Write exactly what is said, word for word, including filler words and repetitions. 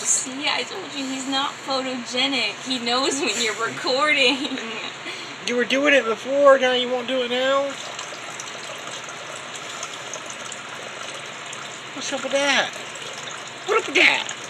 See, I told you he's not photogenic. He knows when you're recording. You were doing it before, now you won't do it now? What's up with that? What up with that?